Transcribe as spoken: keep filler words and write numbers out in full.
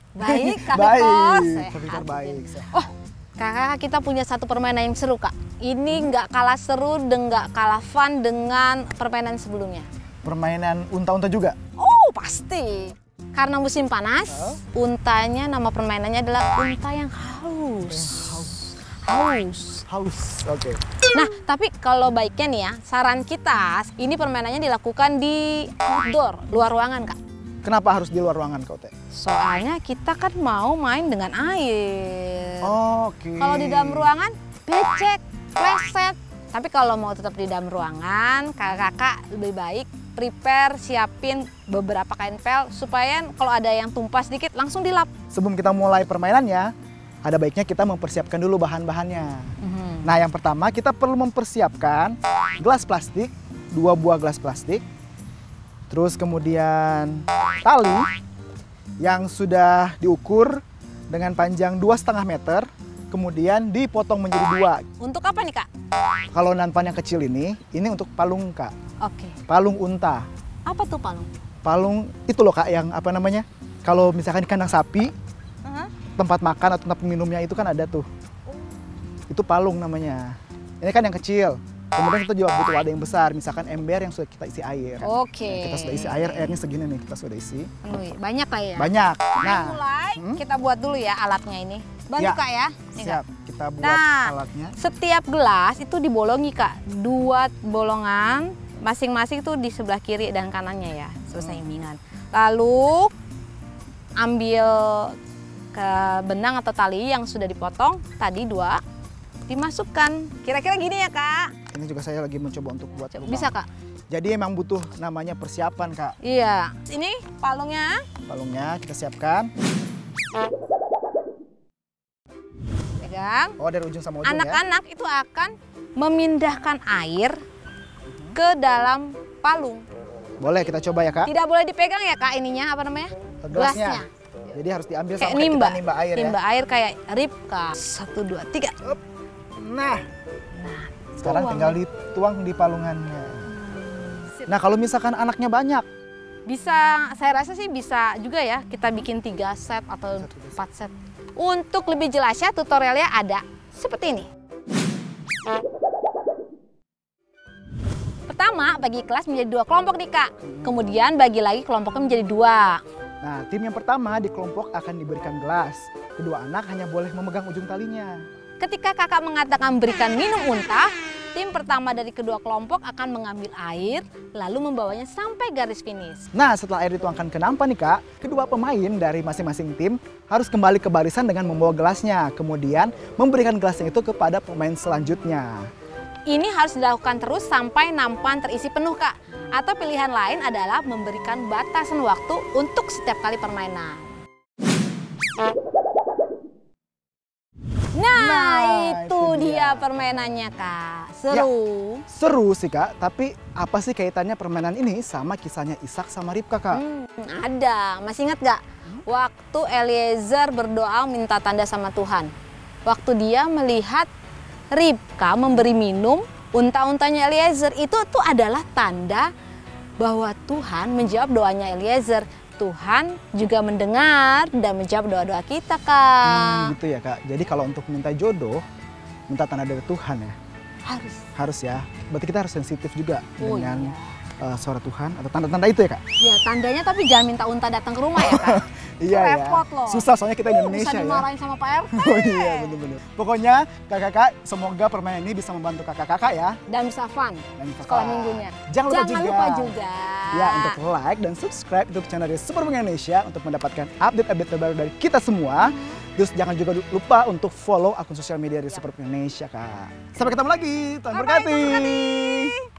Baik, kami Baik, kos. kami Sehat. baik. sehat. Oh, kakak kita punya satu permainan yang seru kak. Ini nggak kalah seru dan nggak kalah fun dengan permainan sebelumnya. Permainan unta-unta juga? Oh, pasti. Karena musim panas, Huh? untanya nama permainannya adalah unta yang haus. Haus. Haus, oke. Nah, tapi kalau baiknya nih ya, saran kita, ini permainannya dilakukan di outdoor, luar ruangan kak. Kenapa harus di luar ruangan kau teh? Soalnya kita kan mau main dengan air. Oke. Kalau di dalam ruangan, becek, pleset. Tapi kalau mau tetap di dalam ruangan, kakak-kakak lebih baik prepare, siapin beberapa kain pel supaya kalau ada yang tumpah sedikit langsung dilap. Sebelum kita mulai permainannya, ada baiknya kita mempersiapkan dulu bahan-bahannya. Mhm. Nah, yang pertama kita perlu mempersiapkan gelas plastik, dua buah gelas plastik. Terus kemudian tali yang sudah diukur dengan panjang dua setengah meter, kemudian dipotong menjadi dua. Untuk apa nih kak? Kalau nanpan yang kecil ini, ini untuk palung kak, Oke. palung unta. Apa tuh palung? Palung itu loh kak yang apa namanya? Kalau misalkan di kandang sapi, Uh-huh. tempat makan atau tempat minumnya itu kan ada tuh. Itu palung namanya. Ini kan yang kecil. Kemudian kita juga butuh wadah yang besar, misalkan ember yang sudah kita isi air. Oke. Nah, kita sudah isi air, airnya segini nih, kita sudah isi. Penuhi. Banyak lah ya? Banyak. Nah, Nah, mulai hmm? kita buat dulu ya alatnya ini. Bantu Ya, kak ya? Nih, siap. Kak. Kita buat Nah, alatnya. setiap gelas itu dibolongi kak. Dua bolongan, masing-masing tuh di sebelah kiri dan kanannya ya, seimbingan. Lalu ambil ke benang atau tali yang sudah dipotong, tadi dua, dimasukkan. Kira-kira gini ya kak? Ini juga saya lagi mencoba untuk buat lubang. Bisa kak? Jadi emang butuh namanya persiapan kak. Iya. Ini palungnya. Palungnya kita siapkan. Pegang. Oh, dari ujung sama ujung ya. Anak-anak itu akan memindahkan air ke dalam palung. Boleh kita coba ya kak. Tidak boleh dipegang ya kak ininya, apa namanya? Gelasnya. Jadi harus diambil Kayak sampai nimba, kita nimba air nimba ya. air kayak rib kak. Satu, dua, tiga. Up. Nah, Nah, sekarang tuang. tinggal dituang di palungannya. Nah, kalau misalkan anaknya banyak, Bisa, saya rasa sih bisa juga ya kita bikin tiga set atau empat set. Untuk lebih jelasnya tutorialnya ada seperti ini. Pertama, bagi kelas menjadi dua kelompok nih kak. Kemudian bagi lagi kelompoknya menjadi dua. nah tim yang pertama di kelompok akan diberikan gelas. Kedua anak hanya boleh memegang ujung talinya. Ketika kakak mengatakan berikan minum unta, tim pertama dari kedua kelompok akan mengambil air lalu membawanya sampai garis finish. Nah, setelah air dituangkan ke nampan nih kak, kedua pemain dari masing-masing tim harus kembali ke barisan dengan membawa gelasnya. Kemudian memberikan gelasnya itu kepada pemain selanjutnya. Ini harus dilakukan terus sampai nampan terisi penuh kak. Atau pilihan lain adalah memberikan batasan waktu untuk setiap kali permainan. Nah, Nah, itu, itu dia dia. permainannya kak. Seru. Seru sih kak, tapi apa sih kaitannya permainan ini sama kisahnya Ishak sama Ribka kak? Hmm, ada, masih ingat gak? Waktu Eliezer berdoa minta tanda sama Tuhan. Waktu dia melihat Ribka memberi minum unta-untanya Eliezer, itu tuh adalah tanda bahwa Tuhan menjawab doanya Eliezer. Tuhan juga mendengar dan menjawab doa-doa kita kak. Hmm, gitu ya kak. Jadi kalau untuk minta jodoh, minta tanda dari Tuhan ya. Harus. Harus ya. Berarti kita harus sensitif juga Oh, dengan iya. uh, suara Tuhan atau tanda-tanda itu ya kak. Ya tandanya tapi jangan minta unta datang ke rumah ya kak. Iya ya. repot loh. Susah soalnya kita Uh, Indonesia bisa ya. dimarahin sama Pak R T. Oh iya bener-bener. Pokoknya kakak-kakak semoga permainan ini bisa membantu kakak-kakak ya. Dan bisa fun Dan bisa sekolah fun. minggunya. Jangan lupa Jangan juga. lupa juga. Ya untuk like dan subscribe YouTube channel dari Super Bang Indonesia untuk mendapatkan update-update terbaru dari kita semua. Terus jangan juga lupa untuk follow akun sosial media dari Super Bang Indonesia kak. Sampai ketemu lagi. Tuhan Bye-bye, berkati. Tuhan berkati.